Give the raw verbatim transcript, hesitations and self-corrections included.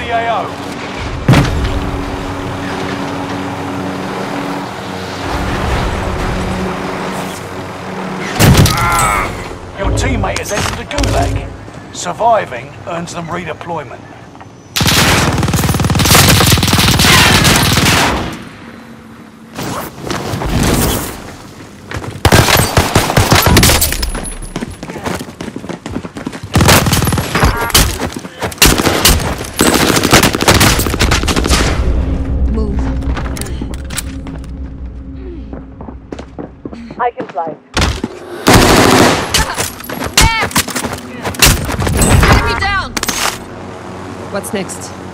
G A O. Your teammate has entered the gulag. Surviving earns them redeployment. Move. I can fly. What's next?